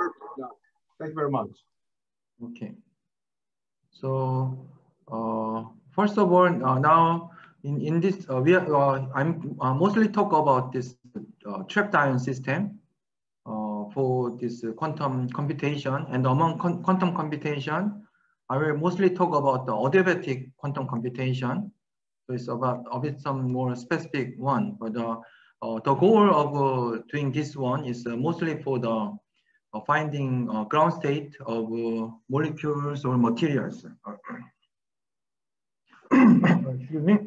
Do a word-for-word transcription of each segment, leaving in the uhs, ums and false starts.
Yeah. Thank you very much. Okay. So uh, first of all, uh, now in in this uh, we are, uh, I'm uh, mostly talk about this uh, trapped ion system uh, for this uh, quantum computation, and among quantum computation, I will mostly talk about the adiabatic quantum computation. So it's about a bit some more specific one, but uh, uh, the goal of uh, doing this one is uh, mostly for the uh, finding uh, ground state of uh, molecules or materials. Excuse me.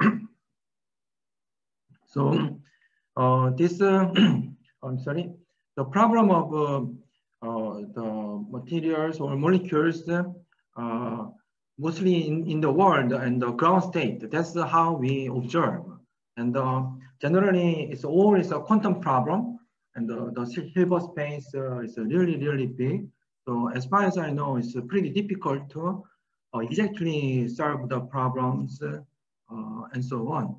So uh, this, uh, I'm sorry, the problem of uh, uh, the materials or molecules uh, mostly in, in the world and the ground state, that's how we observe. And uh, generally, it's always a quantum problem, and the, the Hilbert space uh, is really, really big. So as far as I know, it's pretty difficult to uh, exactly solve the problems uh, and so on.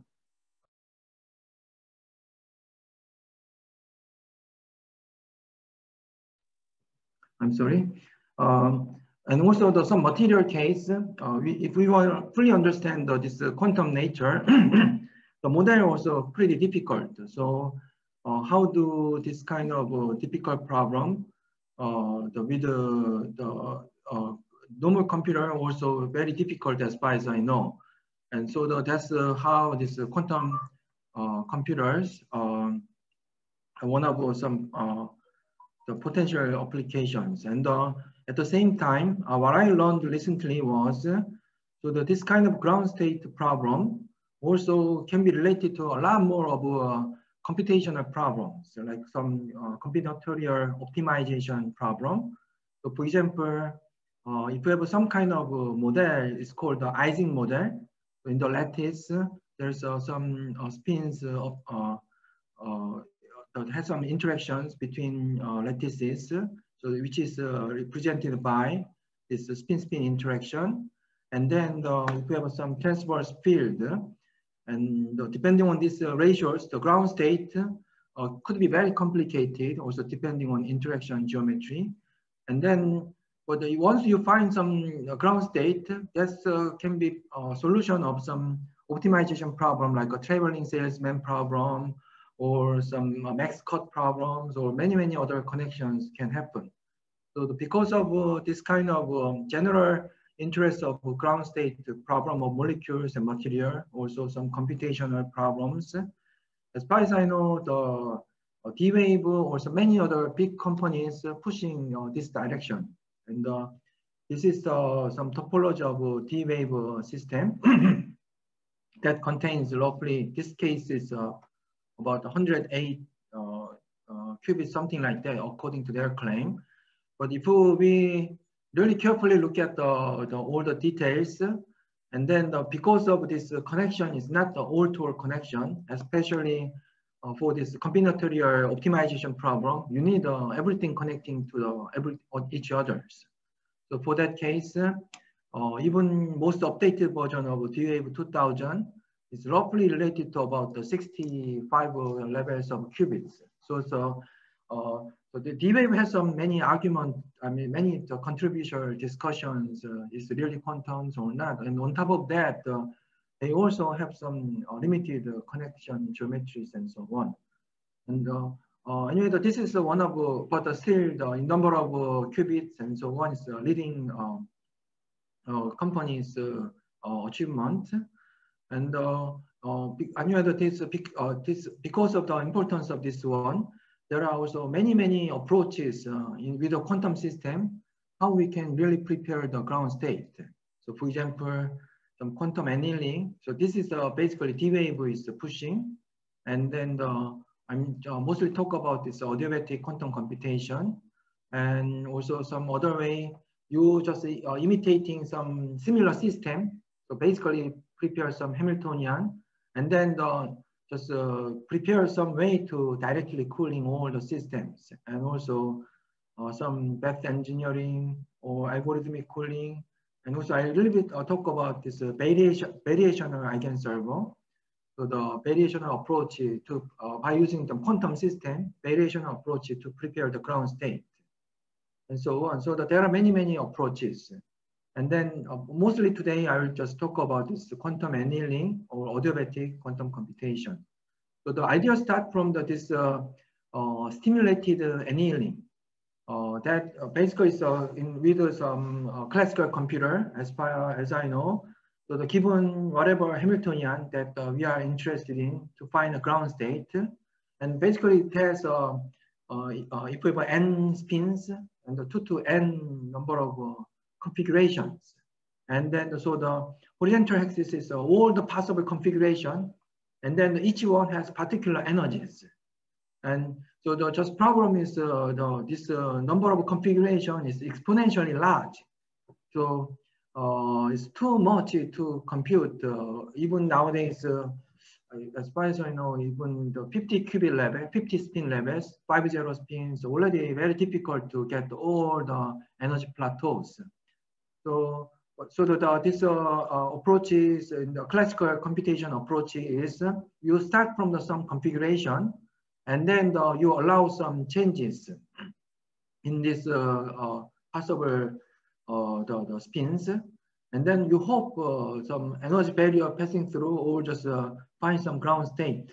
I'm sorry. Um, and also the some material case, uh, we, if we want to fully understand the, this uh, quantum nature, the model also pretty difficult. So uh, how do this kind of uh, difficult problem, uh, the, with the, the uh, normal computer also very difficult as far as I know. And so the, that's uh, how this uh, quantum uh, computers, um, one of some uh, the potential applications. And uh, at the same time, uh, what I learned recently was, uh, so that this kind of ground state problem also can be related to a lot more of uh, computational problems, so like some uh, combinatorial optimization problem. So for example, uh, if you have some kind of uh, model, it's called the Ising model. So in the lattice, uh, there's uh, some uh, spins of uh, uh, that has some interactions between uh, lattices, so which is uh, represented by this spin-spin interaction. And then the, if we have some transverse field, and the, depending on these uh, ratios, the ground state uh, could be very complicated, also depending on interaction geometry. And then, but once you find some uh, ground state, that uh, can be a solution of some optimization problem, like a traveling salesman problem, or some uh, max cut problems, or many, many other connections can happen. So the, because of uh, this kind of um, general interest of ground state problem of molecules and material, also some computational problems, as far as I know, the uh, D-Wave or also many other big companies uh, pushing uh, this direction. And uh, this is uh, some topology of uh, D-Wave uh, system that contains roughly, this case is uh, about one hundred eight uh, uh, qubits, something like that, according to their claim. But if we really carefully look at the, the all the details, and then the, because of this connection is not the all-to-all connection, especially uh, for this combinatorial optimization problem, you need uh, everything connecting to the every each others. So for that case, uh, even most updated version of D-Wave two thousand is roughly related to about the sixty-five levels of qubits. So, so, uh, so the D-Wave has some many arguments, I mean, many the contribution discussions, uh, is really quantums or not. And on top of that, uh, they also have some uh, limited uh, connection geometries and so on. And uh, uh, anyway, this is one of, uh, but still the number of uh, qubits and so on is uh, leading uh, uh, companies' uh, uh, achievement. And uh, uh, anyway, this, uh, this, because of the importance of this one, there are also many, many approaches uh, in, with the quantum system, how we can really prepare the ground state. So for example, some quantum annealing. So this is uh, basically D-Wave is pushing. And then the, I'm uh, mostly talk about this adiabatic quantum computation. And also some other way, you just uh, imitating some similar system. So basically prepare some Hamiltonian, and then the, just uh, prepare some way to directly cooling all the systems, and also uh, some back engineering or algorithmic cooling. And also I a little bit uh, talk about this uh, variation, variational eigenserver. So the variational approach to, uh, by using the quantum system, variational approach to prepare the ground state. and so on. So that there are many, many approaches. And then uh, mostly today, I will just talk about this quantum annealing or adiabatic quantum computation. So the idea starts from the, this uh, uh, stimulated annealing. Uh, that uh, basically is uh, in with some uh, classical computer, as far as I know. So the given whatever Hamiltonian that uh, we are interested in to find a ground state, and basically it has uh, uh, uh, equivalent n spins and the two to n number of uh, configurations, and then so the horizontal axis is uh, all the possible configuration, and then each one has particular energies, and so the just problem is uh, the this uh, number of configuration is exponentially large. So uh, it's too much to compute. Uh, even nowadays, uh, as far as I know, even the fifty qubit level, fifty spin levels, five zero spins, already very difficult to get all the energy plateaus. So, so that uh, this uh, uh, approach is in the classical computation approach is uh, you start from the some configuration, and then the, you allow some changes in this uh, uh, possible uh, the, the spins, and then you hope uh, some energy barrier passing through, or just uh, find some ground state.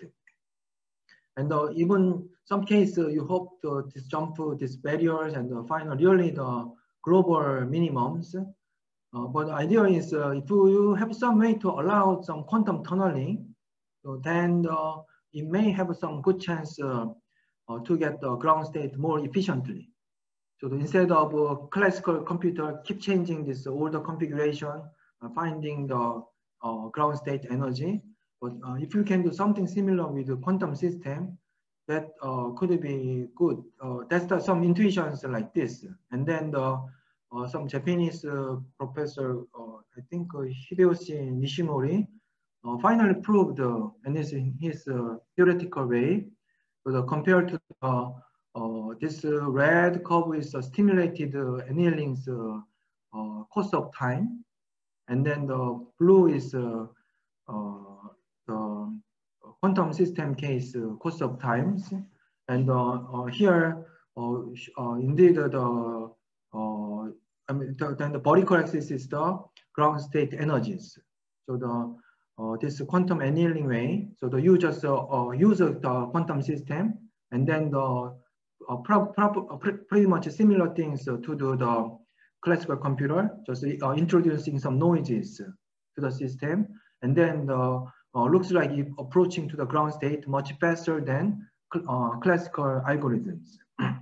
And uh, even some case uh, you hope to this jump to these barriers and uh, find really the global minimums. Uh, but the idea is uh, if you have some way to allow some quantum tunneling, so then uh, it may have some good chance uh, uh, to get the ground state more efficiently. So instead of uh, classical computer keep changing this older configuration, uh, finding the uh, ground state energy, but uh, if you can do something similar with the quantum system, that uh, could be good. Uh, that's the, some intuitions like this. And then the, uh, some Japanese uh, professor, uh, I think uh, Hideyoshi Nishimori, uh, finally proved, uh, and this in his uh, theoretical way, so the, compared to uh, uh, this uh, red curve is uh, stimulated uh, annihiling's uh, uh, course of time, and then the blue is uh, uh, the quantum system case uh, course of times, and uh, uh, here uh, uh, indeed uh, the uh, I mean the, then the vertical axis is the ground state energies. So the uh, this quantum annealing way. So the you just uh, uh, use the quantum system, and then the uh, pro pro uh, pretty much similar things uh, to do the classical computer, just uh, introducing some noises to the system, and then the uh, looks like it approaching to the ground state much faster than uh, classical algorithms.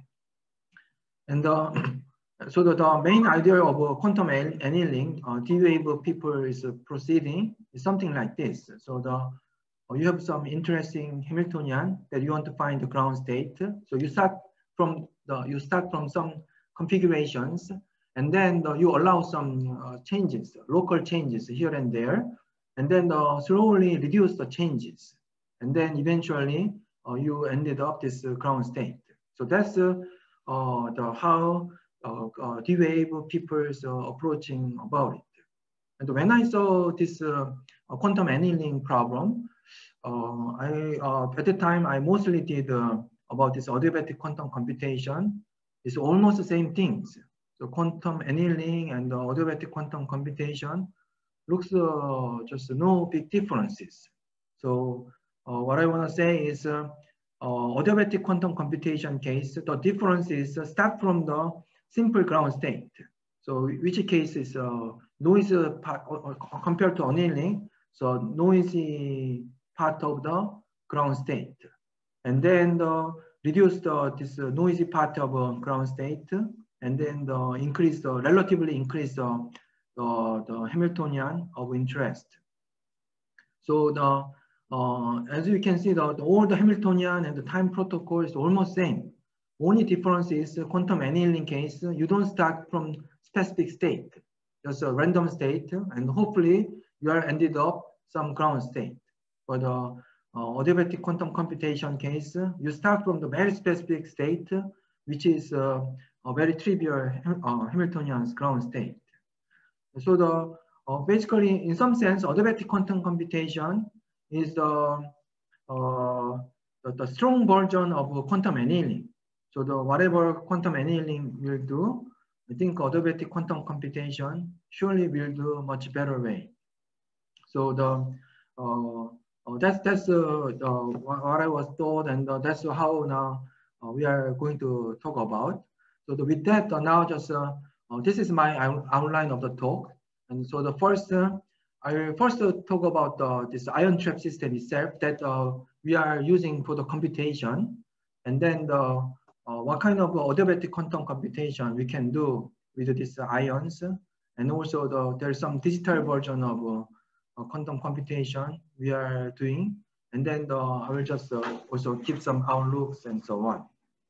And uh, so the, the main idea of uh, quantum annealing, uh, D-wave people is uh, proceeding is something like this. So the uh, you have some interesting Hamiltonian that you want to find the ground state. So you start from the you start from some configurations, and then the, you allow some uh, changes, local changes here and there, and then uh, slowly reduce the changes, and then eventually uh, you ended up this uh, ground state. So that's uh, uh, the how uh, uh, D-wave people is uh, approaching about it. And when I saw this uh, quantum annealing problem, uh, I uh, at the time I mostly did uh, about this adiabatic quantum computation. It's almost the same things. So quantum annealing and the adiabatic quantum computation looks uh, just no big differences. So uh, what I want to say is uh, uh, adiabatic quantum computation case, the difference is uh, start from the simple ground state. So which case is uh, noisy part uh, compared to annealing, so noisy part of the ground state. And then the reduce the this uh, noisy part of uh, ground state, and then the increase the relatively increase the The, the Hamiltonian of interest. So the uh, as you can see, the, the all the Hamiltonian and the time protocol is almost same. Only difference is uh, quantum annealing case. You don't start from specific state, just a random state, and hopefully you are ended up some ground state. For the uh, adiabatic quantum computation case, you start from the very specific state, which is uh, a very trivial uh, Hamiltonian's ground state. So the uh, basically, in some sense, adiabatic quantum computation is the, uh, the the strong version of quantum annealing. So the whatever quantum annealing will do, I think adiabatic quantum computation surely will do much better way. So the uh, uh, that's that's uh, uh, what I was told, and uh, that's how now uh, we are going to talk about. So the, with that, uh, now just uh, uh, this is my outline of the talk. And so the first, uh, I will first uh, talk about uh, this ion trap system itself that uh, we are using for the computation, and then the uh, what kind of adiabatic quantum computation we can do with these ions, and also the there's some digital version of uh, uh, quantum computation we are doing, and then the, I will just uh, also give some outlooks and so on.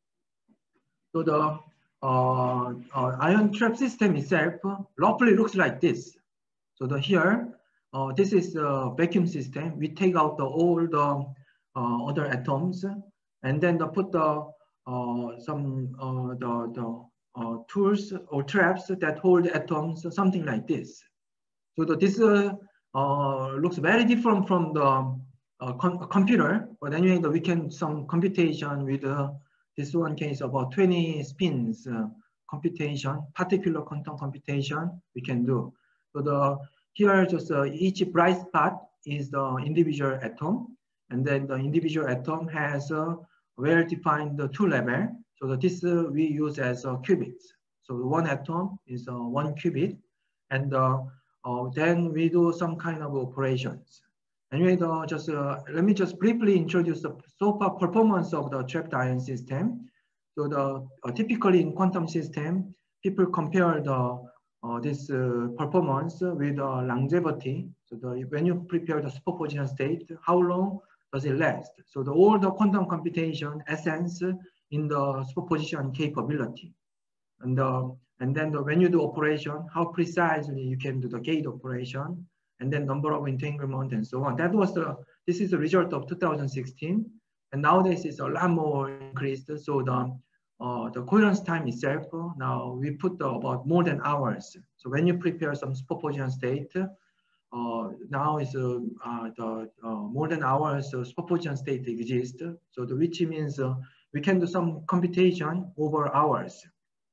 So the uh, uh, ion trap system itself roughly looks like this. So the here, uh, this is a vacuum system. We take out the, all the uh, other atoms, and then the, put the uh, some uh, the, the uh, tools or traps that hold atoms, something like this. So the, this uh, uh, looks very different from the uh, com computer, but anyway, the, we can some computation with uh, this one case about twenty spins uh, computation, particular quantum computation we can do. So the here just uh, each bright spot is the individual atom, and then the individual atom has a well-defined uh, two level. So that this uh, we use as uh, qubits. So one atom is uh, one qubit, and uh, uh, then we do some kind of operations. Anyway, the, just uh, let me just briefly introduce the so far performance of the trapped ion system. So the uh, typically in quantum system, people compare the uh, this uh, performance with uh, longevity. So the, when you prepare the superposition state, how long does it last? So the all the quantum computation essence in the superposition capability, and uh, and then the, when you do operation, how precisely you can do the gate operation, and then number of entanglement and so on. That was the this is the result of two thousand sixteen, and nowadays it's a lot more increased. So the uh, the coherence time itself uh, now we put the, about more than hours. So when you prepare some superposition state, uh, now is uh, uh, the uh, more than hours uh, superposition state exists. So the, which means uh, we can do some computation over hours,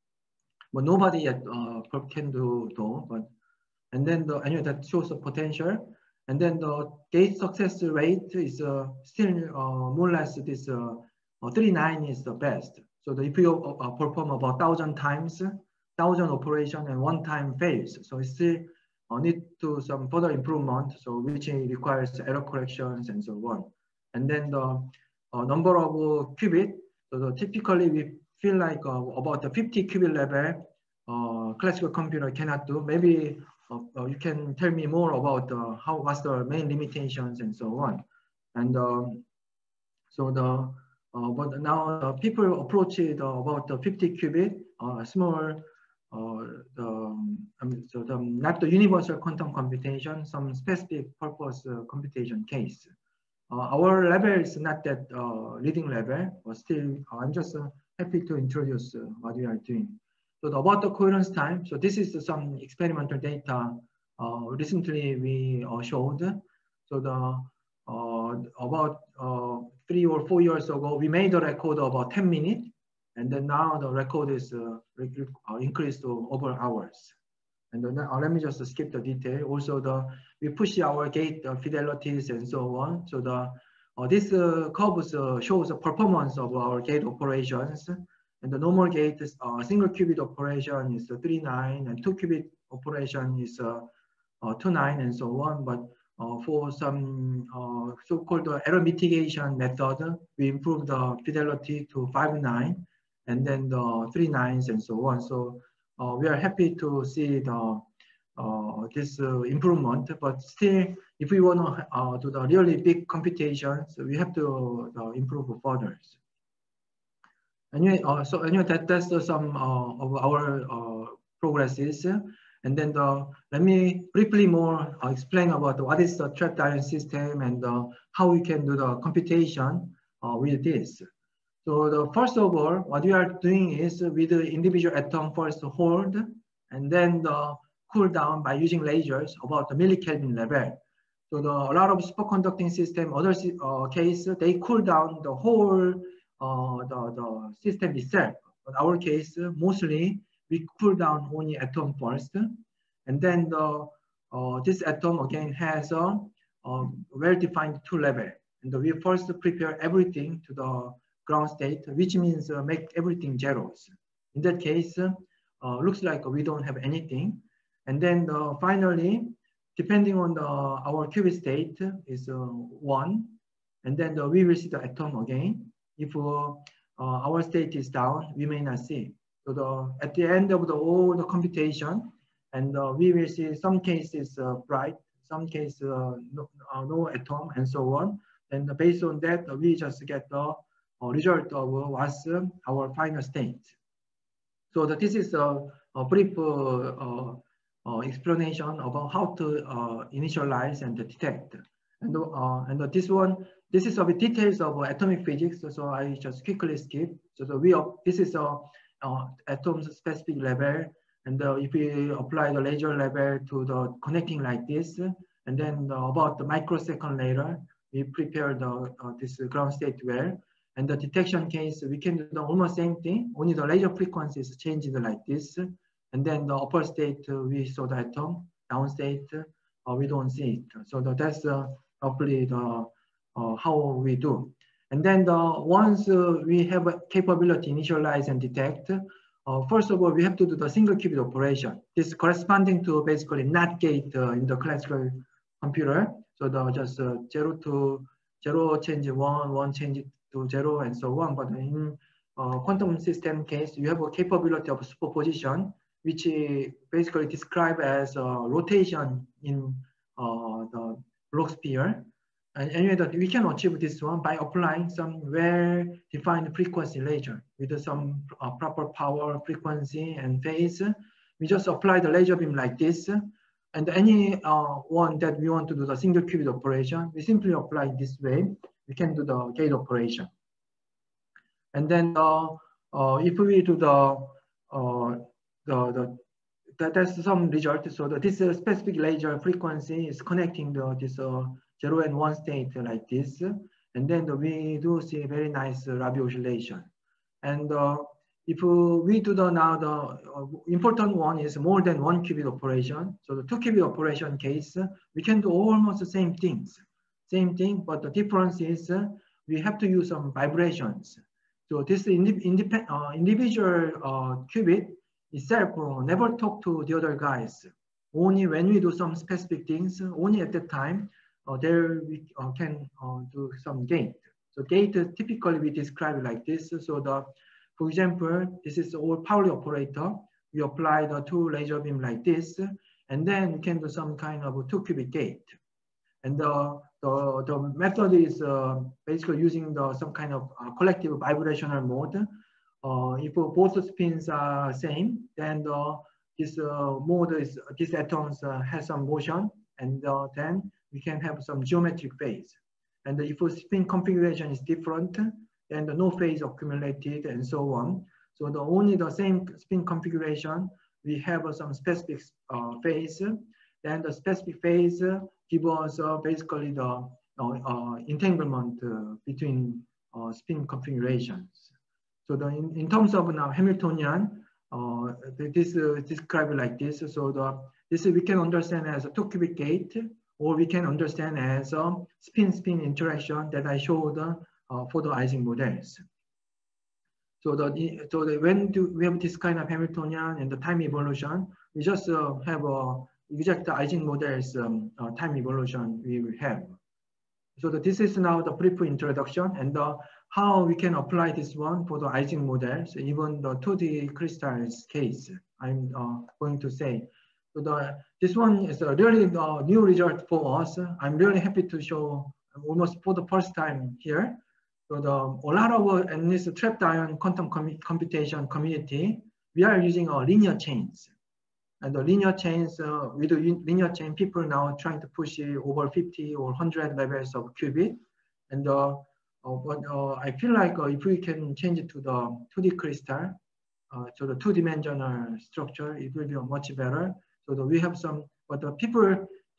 but nobody yet uh, can do though. But and then the anyway that shows the potential, and then the gate success rate is uh, still uh, more or less this uh, uh, thirty-nine is the best. So the, if you uh, perform about thousand times, thousand operation and one time fails, so it still uh, need to some further improvement. So which requires error corrections and so on. And then the uh, number of uh, qubit. So the, typically we feel like uh, about the fifty qubit level, uh, classical computer cannot do. Maybe uh, uh, you can tell me more about uh, how what's the main limitations and so on. And um, so the uh, but now uh, people approach it uh, about the fifty qubit, uh, small, uh, the um, so the not the universal quantum computation, some specific purpose uh, computation case. Uh, our level is not that uh, leading level, but still uh, I'm just uh, happy to introduce uh, what we are doing. So the, about the coherence time, so this is some experimental data uh, recently we uh, showed. So the uh, about uh, three or four years ago, we made a record of about ten minutes, and then now the record is uh, uh, increased to over hours. And then uh, let me just skip the detail. Also, the we push our gate uh, fidelities and so on. So the uh, this uh, curve uh, shows the performance of our gate operations. And the normal gate is uh, single qubit operation is uh, three nine, and two qubit operation is uh, uh, two nine, and so on. But uh, for some uh, so-called uh, error mitigation method, we improve the fidelity to five nine, and then the three nines and so on. So uh, we are happy to see the uh, this uh, improvement. But still, if we want to uh, do the really big computations, we have to uh, improve further. Anyway, uh, so anyway, that, that's uh, some uh, of our uh, progresses. And then the, let me briefly more uh, explain about what is the trapped ion system and uh, how we can do the computation uh, with this. So the first of all, what we are doing is with the individual atom first hold, and then the cool down by using lasers about the millikelvin level. So the, a lot of superconducting system, other uh, case, they cool down the whole uh, the, the system itself. In our case, mostly we cool down only atom first, and then the, uh, this atom again has a, a well-defined two level. And we first prepare everything to the ground state, which means uh, make everything zeros. In that case, uh, looks like we don't have anything. And then uh, finally, depending on the, our qubit state is uh, one, and then the, we will see the atom again. If uh, uh, our state is down, we may not see. So the, at the end of the all the computation, and uh, we will see some cases uh, bright, some cases uh, no, uh, no atom, and so on. And based on that, uh, we just get the uh, result of uh, what's uh, our final state. So that this is a, a brief uh, uh, uh, explanation about how to uh, initialize and detect. And, uh, and this one, this is a bit details of atomic physics, so I just quickly skip. So the, we, this is a uh, atoms specific level, and uh, if we apply the laser level to the connecting like this, and then uh, about the microsecond later, we prepare the uh, this ground state well. And the detection case, we can do the almost same thing, only the laser frequency is changed like this. And then the upper state, uh, we saw the atom, down state, uh, we don't see it. So the, that's uh, roughly the, uh, how we do. And then the, once uh, we have a capability initialize and detect, uh, first of all, we have to do the single qubit operation. This is corresponding to basically NOT gate uh, in the classical computer. So the just uh, zero to zero change one, one change to zero, and so on. But in uh, quantum system case, you have a capability of superposition, which basically described as a rotation in uh, the Bloch sphere. And anyway, that we can achieve this one by applying some well-defined frequency laser with some uh, proper power, frequency, and phase. We just apply the laser beam like this. And any uh, one that we want to do the single qubit operation, we simply apply this way. We can do the gate operation. And then uh, uh, if we do the, uh, the, the that, that's some result. So the, this uh, specific laser frequency is connecting the, this uh, zero and one state like this. And then the, we do see a very nice uh, Rabi oscillation. And uh, if we do the now, the uh, important one is more than one qubit operation. So the two qubit operation case, we can do almost the same things. Same thing, but the difference is uh, we have to use some vibrations. So this indi independent, uh, individual uh, qubit itself uh, never talk to the other guys. Only when we do some specific things, only at that time, uh, there we uh, can uh, do some gate. So gate uh, typically we describe like this. So the, for example, this is all Pauli operator. We apply the two laser beam like this, and then we can do some kind of a two qubit gate. And the, the, the method is uh, basically using the, some kind of uh, collective vibrational mode. Uh, if both spins are same, then the, this uh, mode is, these atoms uh, has some motion, and uh, then we can have some geometric phase. And if the spin configuration is different, then the no phase accumulated and so on. So the only the same spin configuration, we have uh, some specific uh, phase. Then the specific phase uh, give us uh, basically the uh, uh, entanglement uh, between uh, spin configurations. So the, in, in terms of now Hamiltonian, uh, this uh, described like this. So the this we can understand as a two qubit gate, or we can understand as a spin-spin interaction that I showed uh, for the Ising models. So the so the, when do we have this kind of Hamiltonian and the time evolution, we just uh, have a exact Ising models um, uh, time evolution we will have. So that this is now the brief introduction, and uh, how we can apply this one for the Ising models, even the two D crystals case, I'm uh, going to say. So the, this one is a really uh, new result for us. I'm really happy to show almost for the first time here. So the, a lot of, uh, in this trapped ion quantum com computation community, we are using uh, linear chains. And the linear chains, uh, with the linear chain, people now trying to push over fifty or one hundred levels of qubit. And uh, uh, but uh, I feel like uh, if we can change it to the two D crystal, uh, to the two dimensional structure, it will be much better. So that we have some, but the people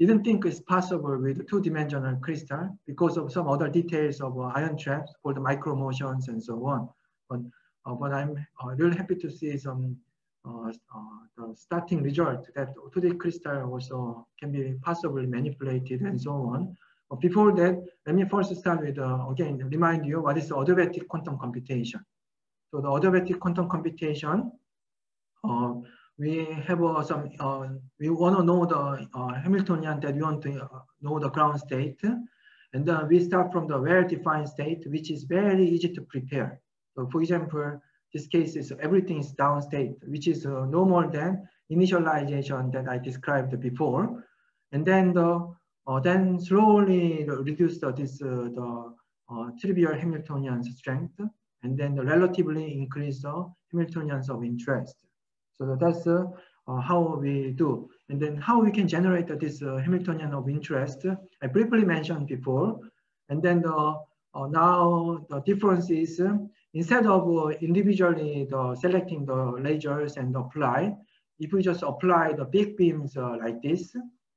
didn't think it's possible with two-dimensional crystal because of some other details of uh, ion traps called micro motions and so on. But, uh, but I'm uh, really happy to see some uh, uh, the starting result that two D crystal also can be possibly manipulated and so on. But before that, let me first start with, uh, again, remind you what is the adiabatic quantum computation. So the adiabatic quantum computation, uh, we have uh, some, uh, we want to know the uh, Hamiltonian that we want to uh, know the ground state. And then we start from the well-defined state, which is very easy to prepare. So for example, this case is everything is down state, which is uh, no more than initialization that I described before. And then the, uh, then slowly reduce the, this, uh, the uh, trivial Hamiltonian strength, and then the relatively increase the Hamiltonians of interest. So that's uh, uh, how we do. And then how we can generate this uh, Hamiltonian of interest, I briefly mentioned before. And then the, uh, now the difference is, uh, instead of uh, individually the selecting the lasers and apply, if we just apply the big beams uh, like this,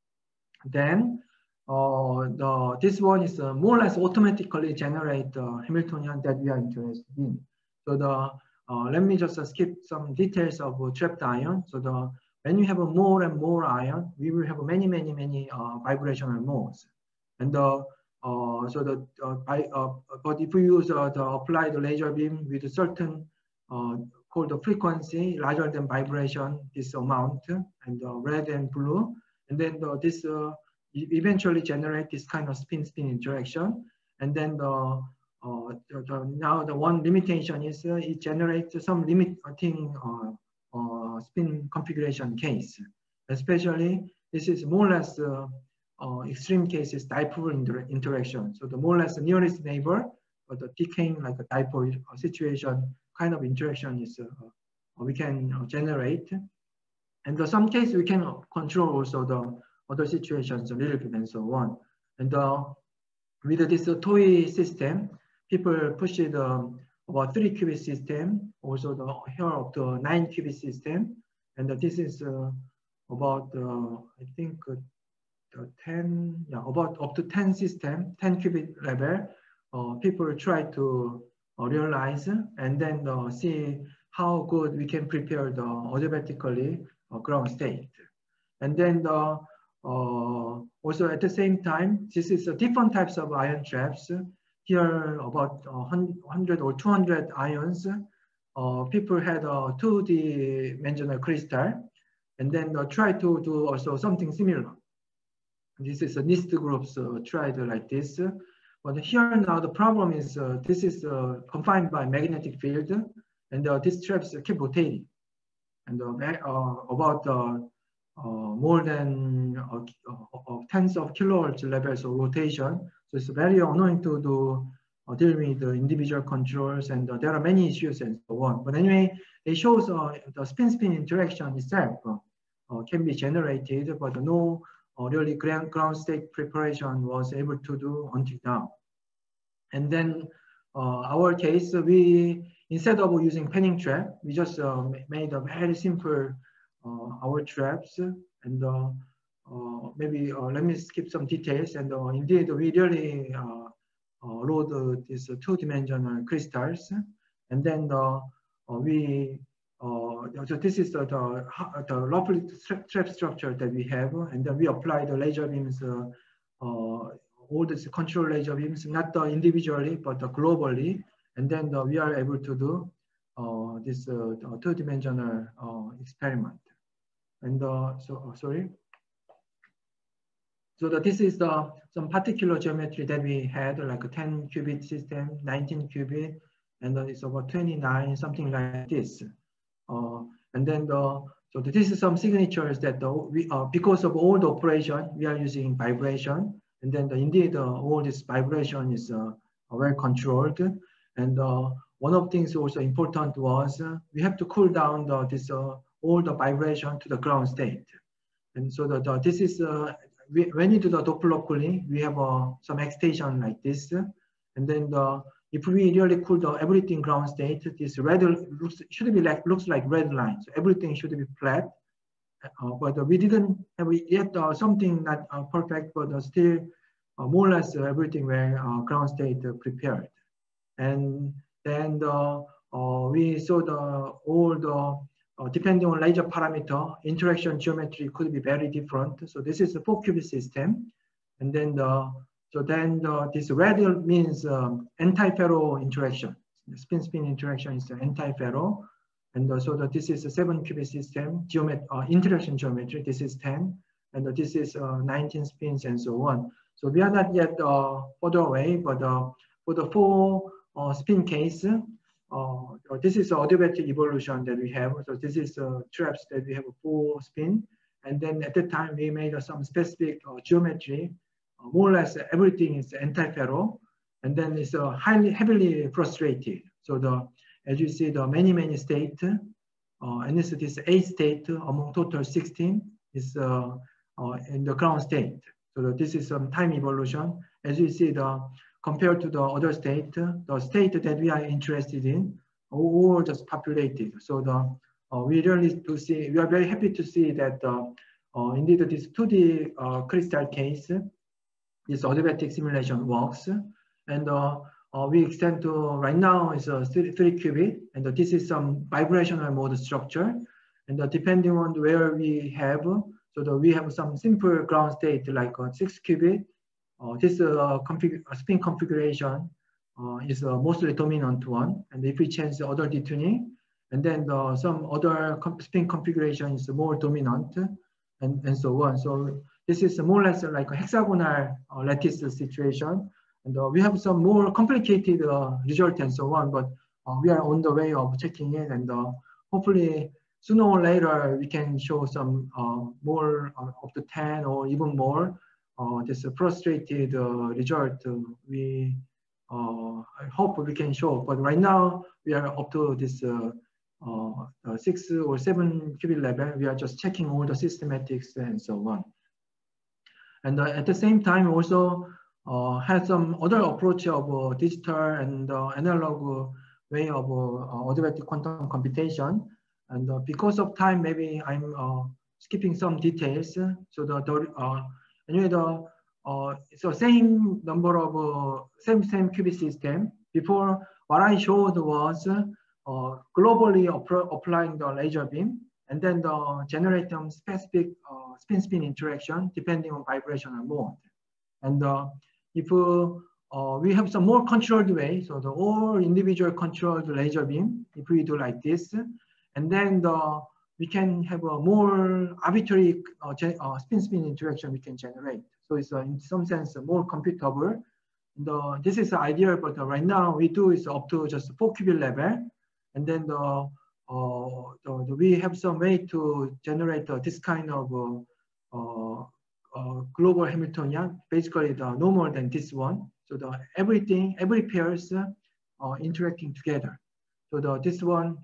then uh, the, this one is uh, more or less automatically generate the Hamiltonian that we are interested in. So the Uh, let me just uh, skip some details of uh, trapped ion. So the when you have a more and more ion, we will have many, many, many uh, vibrational modes. And the uh, so the uh, I, uh, but if we use uh, the apply the laser beam with a certain uh, called the frequency larger than vibration, this amount, and uh, red and blue, and then the, this uh, eventually generate this kind of spin-spin interaction, and then the Uh, the, the, now the one limitation is uh, it generates some limiting uh, uh, spin configuration case. Especially, this is more or less uh, uh, extreme cases dipole inter interaction. So the more or less the nearest neighbor, but the decaying like a dipole situation kind of interaction is uh, we can uh, generate. And in some cases we can control also the other situations a little bit and so on. And uh, with this uh, toy system, people push it um, about three qubit system, also the here of the nine qubit system, and uh, this is uh, about uh, I think uh, the ten, yeah, about up to ten system, ten qubit level. Uh, people try to uh, realize and then uh, see how good we can prepare the adiabatically uh, ground state, and then the uh, also at the same time, this is uh, different types of ion traps. Here, about uh, one hundred or two hundred ions. Uh, people had a two dimensional crystal, and then uh, try to do also something similar. This is a NIST groups uh, tried like this. But here now the problem is uh, this is uh, confined by magnetic field, and uh, these traps keep rotating, and uh, uh, about uh, uh, more than uh, uh, tens of kilohertz levels of rotation. So it's very annoying to do uh, deal with the individual controls, and uh, there are many issues and so on. But anyway, it shows uh, the spin-spin interaction itself uh, uh, can be generated, but no uh, really ground, ground state preparation was able to do until now. And then uh, our case, we instead of using panning trap, we just uh, made a very simple uh, our traps, and uh, Uh, maybe uh, let me skip some details. And uh, indeed, we really uh, uh, load uh, these uh, two-dimensional crystals, and then uh, uh, we. Uh, so this is the the, the roughly trap structure that we have, and then we apply the laser beams, uh, uh, all these control laser beams, not uh, individually but uh, globally, and then uh, we are able to do uh, this uh, two-dimensional uh, experiment. And uh, so, uh, sorry. So that this is the some particular geometry that we had, like a ten qubit system, nineteen qubit, and then it's about twenty-nine, something like this. Uh, and then the so this is some signatures that the, we uh, because of all the operation we are using vibration, and then the, indeed uh, all this vibration is uh, well controlled. And uh, one of the things also important was uh, we have to cool down the, this uh, all the vibration to the ground state. And so the, the this is. Uh, We, when you do the Doppler cooling, we have uh, some excitation like this, and then the, if we really cool the everything ground state, this red looks should be like looks like red line. So everything should be flat, uh, but we didn't have yet uh, something not uh, perfect, but uh, still uh, more or less everything were uh, ground state prepared. And then the, uh, we saw the all the uh, depending on laser parameter, interaction geometry could be very different. So this is a four qubit system, and then the so then the, this red means um, anti-ferro interaction. The spin-spin interaction is the anti-ferro, and uh, so that this is a seven qubit system geomet uh, interaction geometry. This is ten, and uh, this is uh, nineteen spins and so on. So we are not yet uh, further away, but uh, for the four uh, spin case, uh, this is the adiabatic evolution that we have. So this is the uh, traps that we have a four spin, and then at the time we made uh, some specific uh, geometry. Uh, more or less everything is anti-ferro, and then it's uh, highly heavily frustrated. So the as you see the many many state, uh, and this this eight state among total sixteen is uh, uh, in the ground state. So this is some time evolution. As you see, the compared to the other state, the state that we are interested in, all just populated. So the uh, we really to see, we are very happy to see that uh, uh, indeed this two D uh, crystal case, this adiabatic simulation works, and uh, uh, we extend to right now is a three, three qubit, and uh, this is some vibrational mode structure, and uh, depending on where we have. So that we have some simple ground state like uh, six qubit. Uh, this uh, config spin configuration uh, is uh, mostly dominant one. And if we change the other detuning, and then the, some other comp spin configuration is more dominant, and, and so on. So this is more or less like a hexagonal uh, lattice situation. And uh, we have some more complicated uh, result and so on, but uh, we are on the way of checking it, and uh, hopefully sooner or later, we can show some uh, more uh, of the ten or even more. Uh, this uh, frustrated uh, result uh, we uh, I hope we can show. But right now, we are up to this uh, uh, uh, six or seven qubit level. We are just checking all the systematics and so on. And uh, at the same time, also uh, had some other approach of uh, digital and uh, analog way of uh, adiabatic quantum computation. And uh, because of time, maybe I'm uh, skipping some details. So the, the uh, anyway, the uh, so same number of uh, same same qubit system. Before, what I showed was uh, globally applying the laser beam, and then the generate some specific uh, spin-spin interaction depending on vibrational mode. And uh, if uh, uh, we have some more controlled way, so the all individual controlled laser beam, if we do like this. And then the, we can have a more arbitrary uh, spin-spin uh, interaction we can generate. So it's uh, in some sense uh, more computable. The, this is ideal, but uh, right now we do is up to just four qubit level. And then the, uh, the, the, we have some way to generate uh, this kind of uh, uh, uh, global Hamiltonian, basically the no more than this one. So the everything, every pairs uh, interacting together. So the, this one,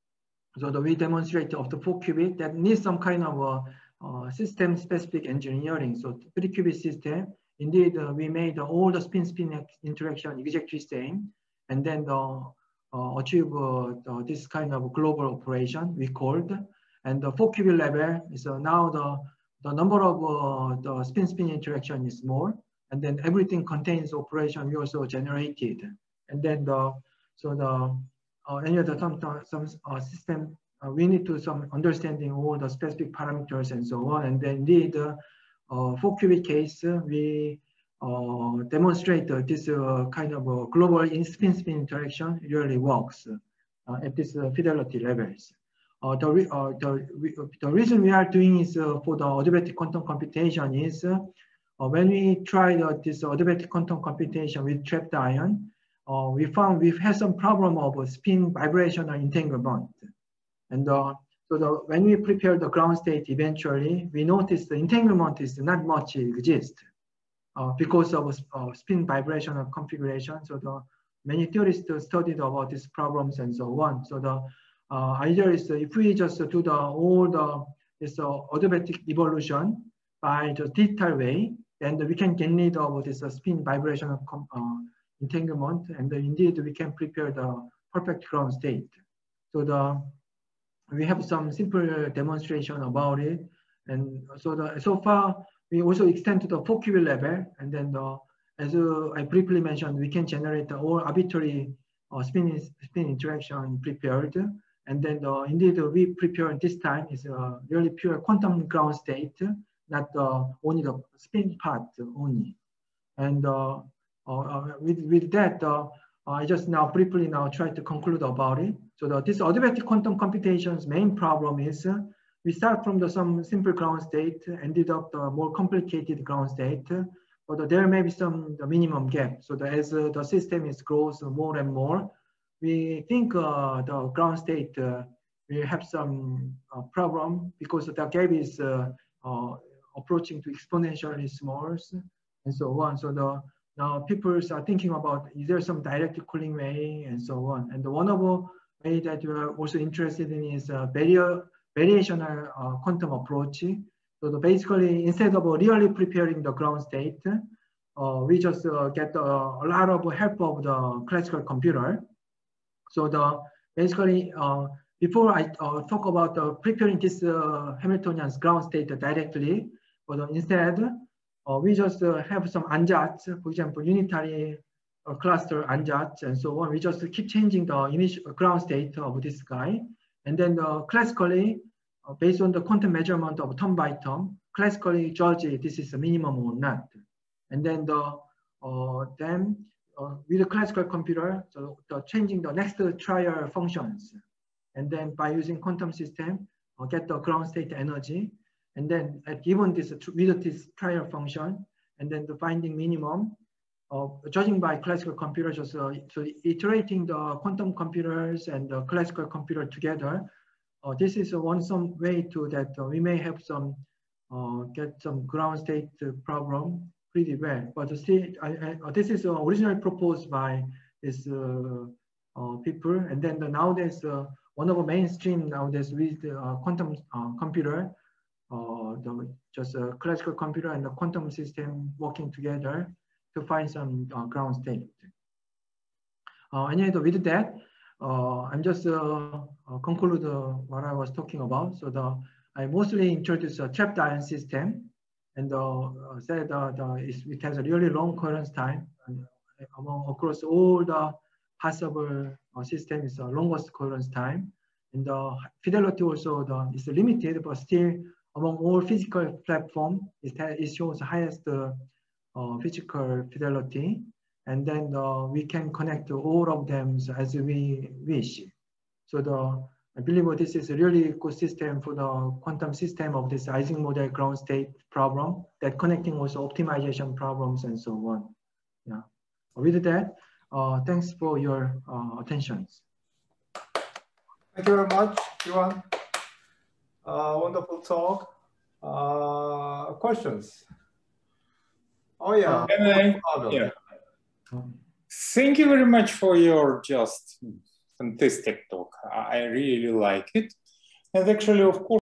so the, we demonstrate of the four qubit that needs some kind of a, uh, system specific engineering. So three qubit system, indeed uh, we made uh, all the spin-spin interaction exactly same, and then the, uh, achieve uh, the, this kind of global operation we called. And the four qubit level is uh, now the, the number of uh, the spin-spin interaction is more, and then everything contains operation we also generated. And then the, so the, Uh, any of the some, some uh, system, uh, we need to some understanding all the specific parameters and so on. And then indeed, uh, uh, for qubit case, uh, we uh, demonstrate uh, this uh, kind of uh, global spin-spin interaction really works uh, at this uh, fidelity levels. Uh, the, re uh, the, re the reason we are doing is uh, for the adiabatic quantum computation is uh, uh, when we tried uh, this adiabatic quantum computation with trapped ion, Uh, we found we've had some problem of uh, spin vibrational entanglement. And uh, so the, when we prepare the ground state eventually, we noticed the entanglement is not much exist uh, because of uh, spin vibrational configuration. So the many theorists studied about these problems and so on. So the uh, idea is uh, if we just do the all the this uh, adiabatic evolution by the digital way, then we can get rid of this uh, spin vibrational uh, entanglement, and uh, indeed we can prepare the perfect ground state. So the we have some simple demonstration about it. And so the, so far, we also extend to the four-qubit level. And then the, as uh, I briefly mentioned, we can generate the all arbitrary uh, spin, spin interaction prepared. And then the, indeed, we prepare this time is a really pure quantum ground state, not uh, only the spin part only. And uh, uh, with, with that, uh, I just now briefly now try to conclude about it. So the, this adiabatic quantum computation's main problem is uh, we start from the some simple ground state, ended up the more complicated ground state, but uh, there may be some the minimum gap. So the, as uh, the system is grows more and more, we think uh, the ground state uh, will have some uh, problem because the gap is uh, uh, approaching to exponentially small and so on. So the now people are thinking about is there some direct cooling way and so on. And the one of the way that we're also interested in is a barrier, variational uh, quantum approach. So the basically instead of really preparing the ground state, uh, we just uh, get uh, a lot of help of the classical computer. So the basically uh, before I uh, talk about uh, preparing this uh, Hamiltonian ground state directly, but instead uh, we just uh, have some ansatz, for example, unitary uh, cluster ansatz and so on. We just keep changing the initial ground state of this guy, and then uh, classically, uh, based on the quantum measurement of term by term, classically judge this is a minimum or not, and then the uh, then. Uh, with a classical computer, so the changing the next trial functions, and then by using quantum system, uh, get the ground state energy, and then at given this with this trial function, and then the finding minimum, uh, judging by classical computers, uh, so iterating the quantum computers and the classical computer together. Uh, this is uh, one some way to that uh, we may have some uh, get some ground state uh, problem pretty well, but still, I, I, this is uh, originally proposed by these uh, uh, people, and then the, nowadays uh, one of the mainstream nowadays with the uh, quantum uh, computer, uh, the, just a classical computer and the quantum system working together to find some uh, ground state. Uh, anyway, with that, uh, I'm just uh, uh, conclude uh, what I was talking about. So the I mostly introduced a trapped ion system. And uh, said uh, the, it has a really long coherence time and among across all the possible uh, systems, the longest coherence time. And the fidelity also the, is limited, but still among all physical platform, it, it shows the highest uh, uh, physical fidelity. And then uh, we can connect all of them as we wish. So the I believe this is a really good system for the quantum system of this Ising model ground state problem, that connecting also optimization problems and so on. Yeah. With that, uh, thanks for your uh, attention. Thank you very much, Yuan. Uh, wonderful talk. Uh, questions? Oh yeah. Can I, yeah. Thank you very much for your just fantastic talk. I really like it. And actually, of course,